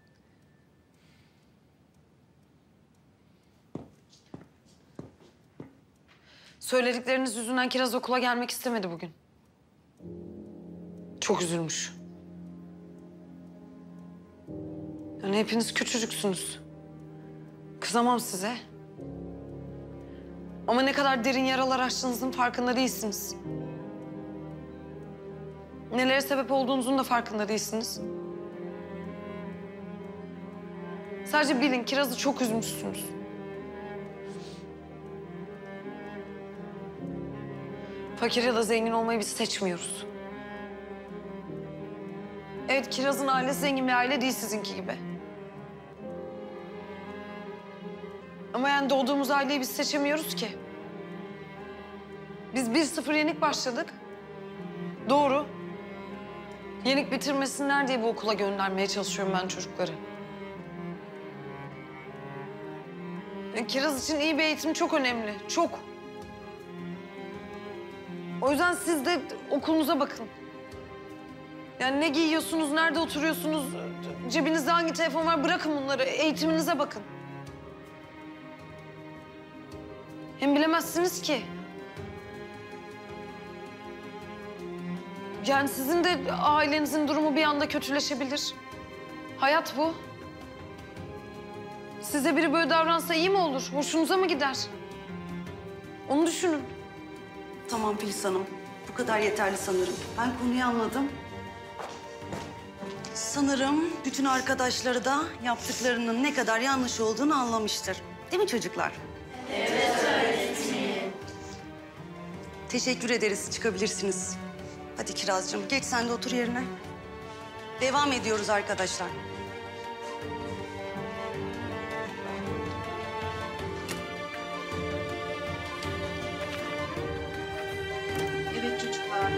Söyledikleriniz yüzünden Kiraz okula gelmek istemedi bugün. Çok üzülmüş. Yani hepiniz küçücüksünüz. Kızamam size. Ama ne kadar derin yaralar açtığınızın farkında değilsiniz. Nelere sebep olduğunuzun da farkında değilsiniz. Sadece bilin, Kiraz'ı çok üzmüşsünüz. Fakir ya da zengin olmayı biz seçmiyoruz. Evet, Kiraz'ın ailesi zengin bir aile değil sizinki gibi. Ama yani doğduğumuz aileyi biz seçemiyoruz ki. Biz bir sıfır yenik başladık. Doğru. Yenik bitirmesinler diye bu okula göndermeye çalışıyorum ben çocukları. Yani Kiraz için iyi bir eğitim çok önemli, çok. O yüzden siz de okulunuza bakın. Yani ne giyiyorsunuz, nerede oturuyorsunuz, cebinizde hangi telefon var bırakın bunları, eğitiminize bakın. Hem bilemezsiniz ki. Yani sizin de ailenizin durumu bir anda kötüleşebilir. Hayat bu. Size biri böyle davransa iyi mi olur? Hoşunuza mı gider? Onu düşünün. Tamam Filiz Hanım. Bu kadar yeterli sanırım. Ben konuyu anladım. Sanırım bütün arkadaşları da yaptıklarının ne kadar yanlış olduğunu anlamıştır. Değil mi çocuklar? Evet öğretmenim. Teşekkür ederiz. Çıkabilirsiniz. Hadi Kirazcığım geç sen de otur yerine. Devam ediyoruz arkadaşlar. Evet çocuklar.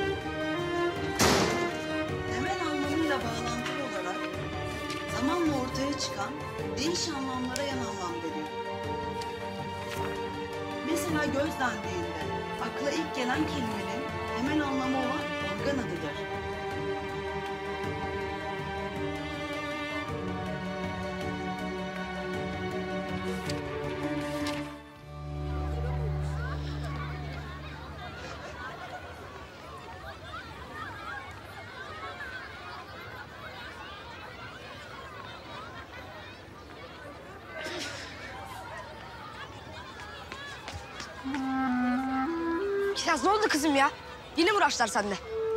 Temel anlamıyla bağlantılı olarak zamanla ortaya çıkan değiş anlamlara yan anlam veriyor. Mesela göz dendiğinde akla ilk gelen kelimenin temel anlamı olan organ adıdır. Kiraz ne oldu kızım ya? Yine mi uğraştılar sende?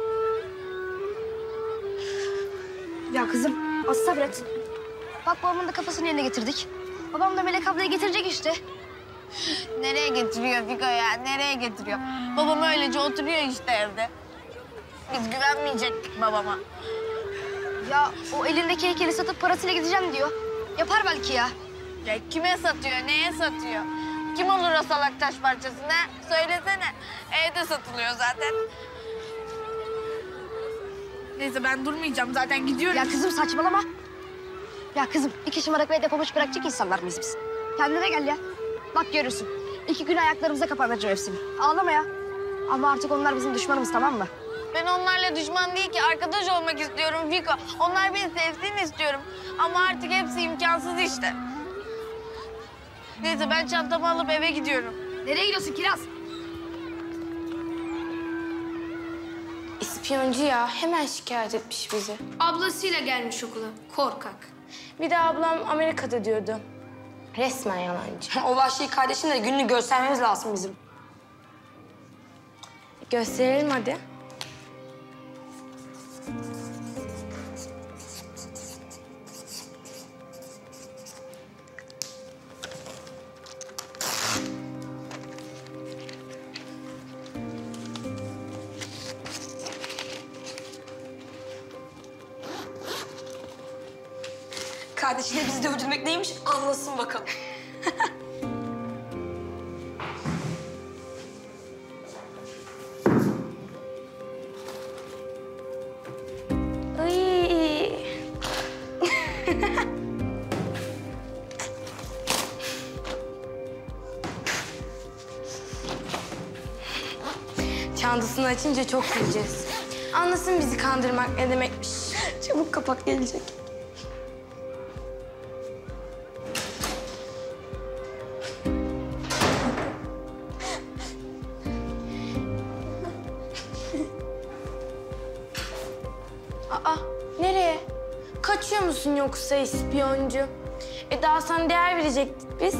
Ya kızım az sabret. Bak babamın da kafasını yerine getirdik. Babam da Melek ablayı getirecek işte. Nereye getiriyor Fiko ya? Nereye getiriyor? Babam öylece oturuyor işte evde. Biz güvenmeyecektik babama. Ya o elindeki heykeli satıp parasıyla gideceğim diyor. Yapar belki ya. Ya kime satıyor, neye satıyor? Kim olur o salak taş parçası ne? Söylesene. Evde satılıyor zaten. Neyse ben durmayacağım zaten gidiyorum. Ya kızım saçmalama. Ya kızım iki şımarık ve depomuş bırakacak insanlar mıyız biz? Kendine gel ya. Bak görürsün. İki gün ayaklarımıza kapanacağım hepsini. Ağlama ya. Ama artık onlar bizim düşmanımız tamam mı? Ben onlarla düşman değil ki arkadaş olmak istiyorum Fiko. Onlar beni sevsin istiyorum. Ama artık hepsi imkansız işte. Neyse ben çantamı alıp eve gidiyorum. Nereye gidiyorsun Kiraz? İspiyoncu ya. Hemen şikayet etmiş bizi. Ablasıyla gelmiş okula. Korkak. Bir de ablam Amerika'da diyordu. Resmen yalancı. O vahşi kardeşin de gününü göstermemiz lazım bizim. Gösterelim hadi. kardeşine bizi dövdürmek neymiş anlasın bakalım. Ay. Çantasını açınca çok güleceğiz. Anlasın bizi kandırmak ne demekmiş. Çabuk kapak gelecek. Aa, nereye? Kaçıyor musun yoksa ispiyoncu? E daha sana değer verecektik biz.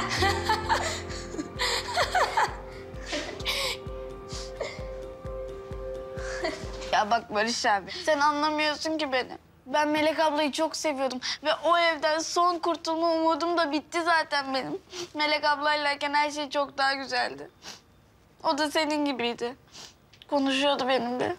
Ya bak Barış abi, sen anlamıyorsun ki beni. Ben Melek ablayı çok seviyordum ve o evden son kurtulma umudum da bitti zaten benim. Melek ablaylayken her şey çok daha güzeldi. O da senin gibiydi. Konuşuyordu benimle.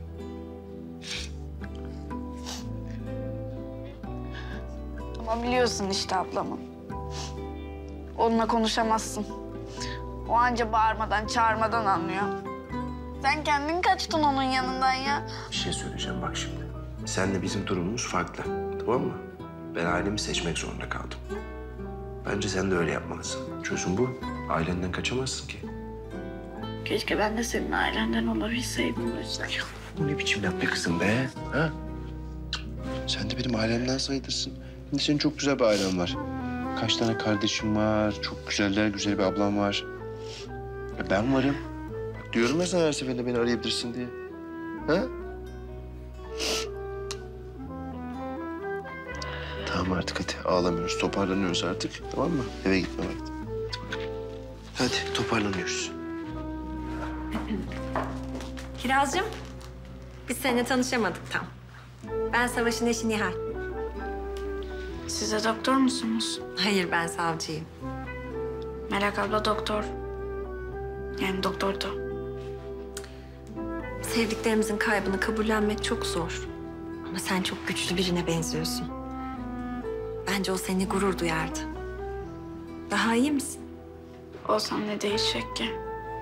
Ama biliyorsun işte ablamı. Onunla konuşamazsın. O anca bağırmadan, çağırmadan anlıyor. Sen kendin kaçtın onun yanından ya. Bir şey söyleyeceğim bak şimdi. Senle bizim durumumuz farklı. Tamam mı? Ben ailemi seçmek zorunda kaldım. Bence sen de öyle yapmalısın. Çözüm bu. Ailenden kaçamazsın ki. Keşke ben de senin ailenden olabilseydim. Bu ne biçim laf be kızım be? Ha? Sen de benim ailemden sayılırsın. Şimdi senin çok güzel bir ailen var. Kaç tane kardeşim var, çok güzeller, güzel bir ablam var. Ya ben varım. Bak diyorum ya sana her seferinde beni arayabilirsin diye. Ha? Tamam artık hadi ağlamıyoruz, toparlanıyoruz artık. Tamam mı? Eve gitme vakti. Hadi toparlanıyoruz. Kirazcığım, biz seninle tanışamadık tam. Ben Savaş'ın eşi Nihal. Siz de doktor musunuz? Hayır, ben savcıyım. Melek abla doktor. Yani doktordu. Sevdiklerimizin kaybını kabullenmek çok zor. Ama sen çok güçlü birine benziyorsun. Bence o seni gurur duyardı. Daha iyi misin? Olsam ne değişecek ki?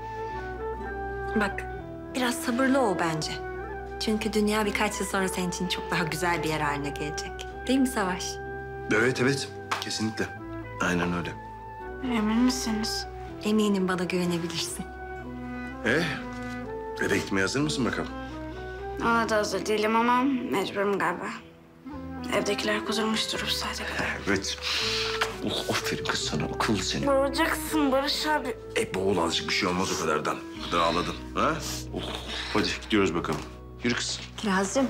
Bak, biraz sabırlı ol bence. Çünkü dünya birkaç yıl sonra senin için çok daha güzel bir yer haline gelecek. Değil mi Savaş? Evet, evet. Kesinlikle. Aynen öyle. Emin misiniz? Eminim, bana güvenebilirsin. Eh, eve gitmeye hazır mısın bakalım? Ona da hazır değilim ama mecburum galiba. Evdekiler kudurmuştur bu saate kadar. Evet. Oh, aferin kız sana. Akıllı seni. Boğulacaksın Barış abi. E boğul azıcık bir şey olmaz o kadardan. O kadar ağladın. Ha? Oh, hadi gidiyoruz bakalım. Yürü kız. Kirazcığım.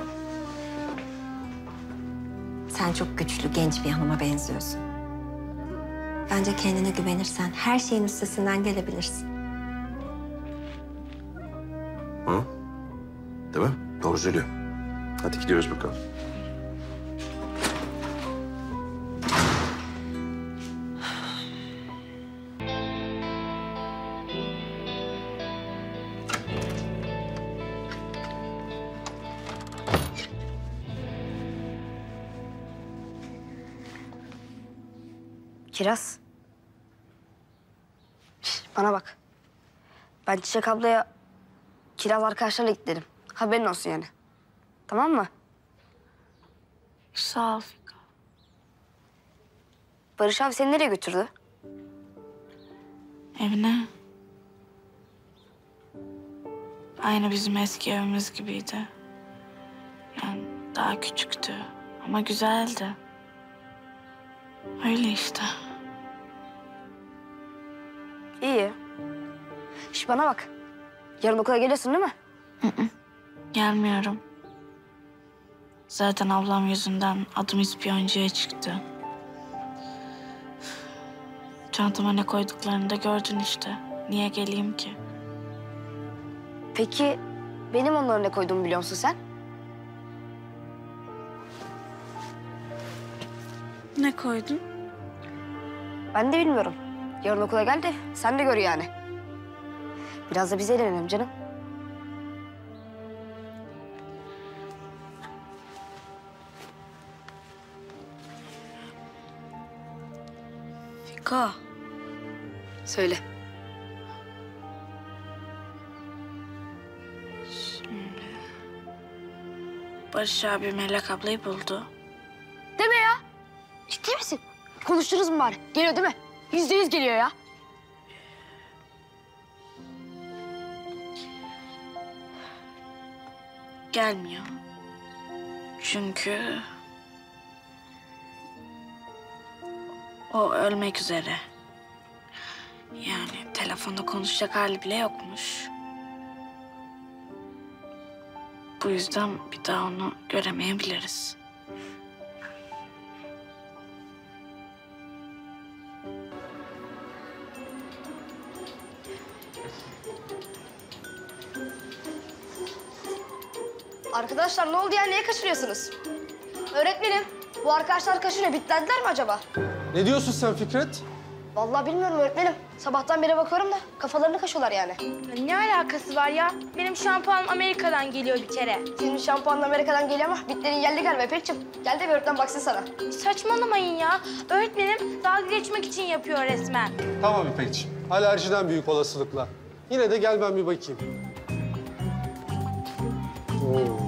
Sen çok güçlü, genç bir hanıma benziyorsun. Bence kendine güvenirsen her şeyin üstesinden gelebilirsin. Ha? Tamam, doğru söylüyor. Hadi gidiyoruz bakalım. Kiraz. Şş, bana bak. Ben Çiçek ablaya Kiraz arkadaşlarla git dedim. Haberin olsun yani. Tamam mı? Sağ ol. Barış abi seni nereye götürdü? Evine. Aynı bizim eski evimiz gibiydi. Yani daha küçüktü ama güzeldi. Öyle işte. İyi. Şş, bana bak. Yarın okula geliyorsun değil mi? Hı hı. Gelmiyorum. Zaten ablam yüzünden adım ispiyoncuya çıktı. Çantama ne koyduklarını da gördün işte. Niye geleyim ki? Peki benim onlara ne koyduğumu biliyor musun sen? Ne koydun? Ben de bilmiyorum. Yarın okula gel de sen de gör yani. Biraz da biz eğlenelim canım. Fika. Söyle. Şimdi... Barış abi Melek ablayı buldu. Deme ya. Ciddi misin? Konuştunuz mu bari? Geliyor değil mi? Yüzde yüz geliyor ya. Gelmiyor. Çünkü... o ölmek üzere. Yani telefonda konuşacak hali bile yokmuş. Bu yüzden bir daha onu göremeyebiliriz. Arkadaşlar ne oldu ya? Niye kaçırıyorsunuz? Öğretmenim, bu arkadaşlar kaçırıyor. Bitlendiler mi acaba? Ne diyorsun sen Fikret? Vallahi bilmiyorum öğretmenim. Sabahtan beri bakıyorum da kafalarını kaşıyorlar yani. Ne alakası var ya? Benim şampuanım Amerika'dan geliyor bir kere. Senin şampuanın Amerika'dan geliyor ama bitlerin geldi galiba İpekciğim. Gel de bir öğretmen baksın sana. Saçmalamayın ya. Öğretmenim dalga geçmek için yapıyor resmen. Tamam İpekciğim. Alerjiden büyük olasılıkla. Yine de gel ben bir bakayım. Oo.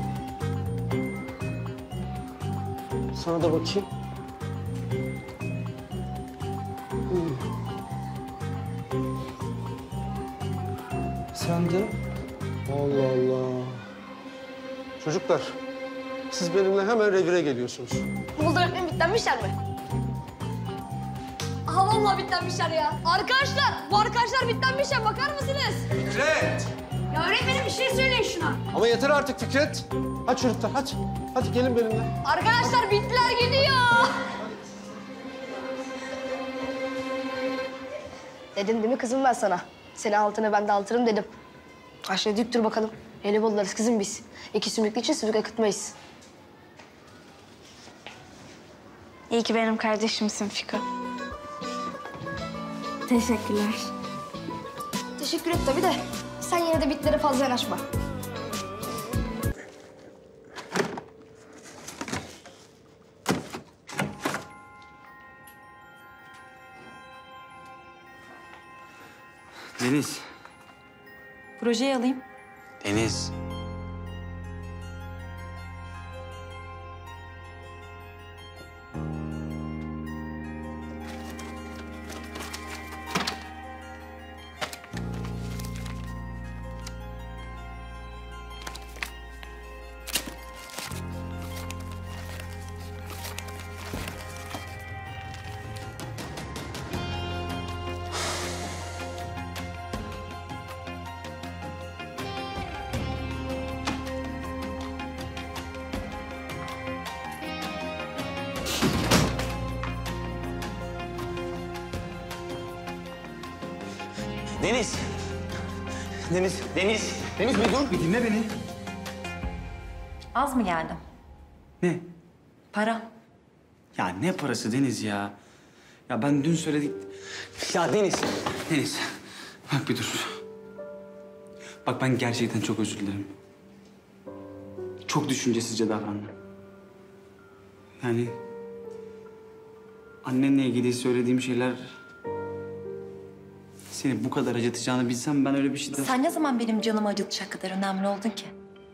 Sana da bakayım. Hmm. Sen de? Allah Allah. Çocuklar, siz benimle hemen revire geliyorsunuz. Ne oldu öğretmenim, bitlenmişler mi? Aha vallahi bitlenmişler ya. Arkadaşlar, bu arkadaşlar bitlenmişler. Bakar mısınız? Fikret! Ya öğretmenim bir şey söyleyin şuna. Ama yeter artık Fikret. Hadi çocuklar, hadi. Hadi gelin benimle. Arkadaşlar bitler gidiyor. Dedim değil mi kızım ben sana? Seni altına ben de altırım dedim. Aşağı dik dur bakalım. Eli bollarız kızım biz. İki sümüklü için sümük akıtmayız. İyi ki benim kardeşimsin Fika. Teşekkürler. Teşekkür et tabii de sen yine de bitlere fazla yanaşma. Deniz. Projeyi alayım. Deniz. Deniz. Deniz, Deniz. Deniz bir dur, bir dinle beni. Az mı geldim? Ne? Para. Ya ne parası Deniz ya? Ya ben dün söyledik... Ya Deniz. Deniz. Bak bir dur. Bak ben gerçekten çok özür dilerim. Çok düşüncesizce davrandım. Yani... annenle ilgili söylediğim şeyler... seni bu kadar acıtacağını bilsem ben öyle bir şey de... Sen ne zaman benim canımı acıtacak kadar önemli oldun ki?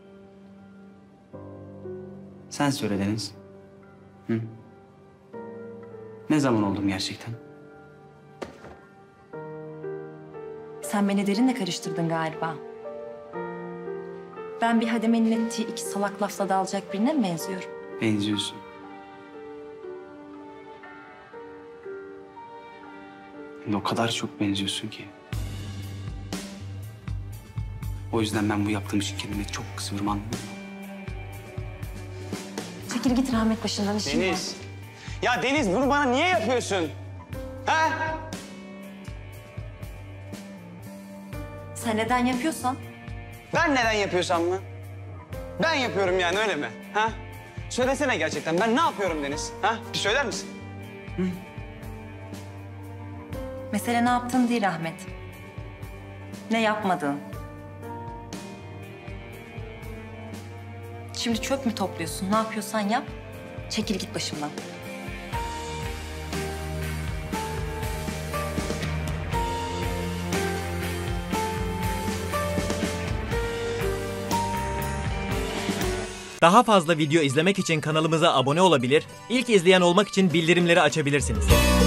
Sen söyle Deniz. Hı? Ne zaman oldum gerçekten? Sen beni derinle karıştırdın galiba. Ben bir hademenin ettiği iki salak lafla dalacak birine mi benziyorum? Benziyorsun. Hem de o kadar çok benziyorsun ki. O yüzden ben bu yaptığım için kendime çok kızıyorum, anladın mı? Çekil git rahmet başından, işim var. Deniz. Ya Deniz bunu bana niye yapıyorsun? Ha? Sen neden yapıyorsan? Ben neden yapıyorsam mı? Ben yapıyorum yani, öyle mi? Ha? Söylesene gerçekten, ben ne yapıyorum Deniz? Ha? Bir söyler misin? Hı? Mesele ne yaptın değil Ahmet. Ne yapmadığın. Şimdi çöp mü topluyorsun? Ne yapıyorsan yap. Çekil git başımdan. Daha fazla video izlemek için kanalımıza abone olabilir, ilk izleyen olmak için bildirimleri açabilirsiniz.